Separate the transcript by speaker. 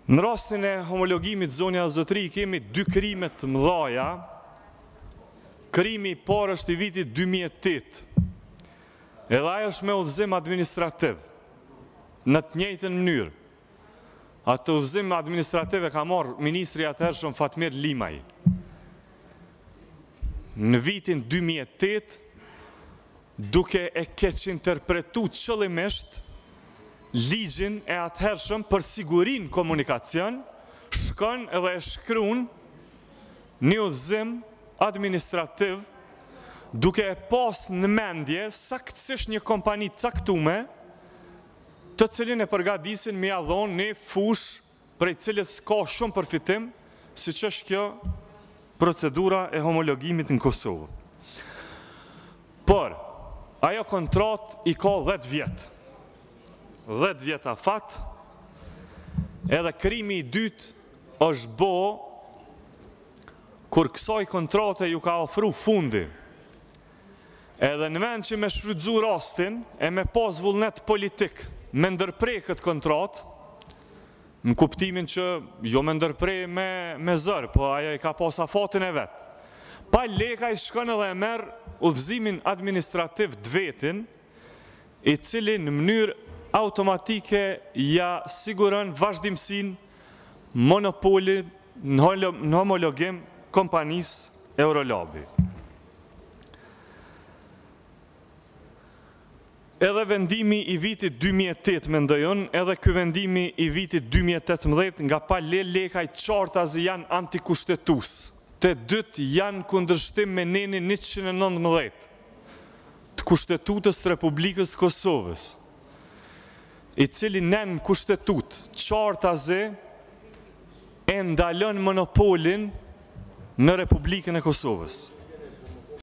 Speaker 1: Në rastin e homologimit zonja zotëri kemi dy krime të mëdha. Krimi i parë është i vitit 2008. Edhe ajo është me udhëzim administrativ. Në të njëjtën mënyrë. Atë udhëzim administrativ e ka marrë ministri atëhershëm Fatmir Limaj. Në vitin 2008, duke e keq interpretuar qëllimisht ligjin e atëhershëm për sigurin komunikacion, shkon edhe e shkruan një udhëzim administrativ duke e pas në mendje saktësisht një kompani caktume, të cilin e përgatisin me ia dhënë një fush prej cilës ka shumë përfitim, siç është kjo procedura e homologimit në Kosovë. Por, ajo kontrat i ka 10 vjetë. 10 vjeta fat, edhe krimi i dytë është bo kur kësaj kontrate ju ka ofru fundi. Edhe në vend që me shfrytzu rastin e me pas vullnet politik me ndërprej këtë kontrat, në kuptimin që jo me ndërprej me zërë, po ajo i ka pas afatin e vetë. Pa leka i shkon edhe e merë udhëzimin administrativ të vetin, i cili në mënyrë automatike ja siguron vazhdimsin monopolin në homologim kompanisë Eurolabi. Edhe vendimi i vitit 2008 mendojon, edhe ky vendimi i vitit 2018 nga pa lekaj qartazi janë antikushtetus. Të dytë janë kundërshtim me nenin 119 të Kushtetutës të Republikës Kosovës, i cili nen kushtetut qartazi e ndalon monopolin në Republikën e Kosovës.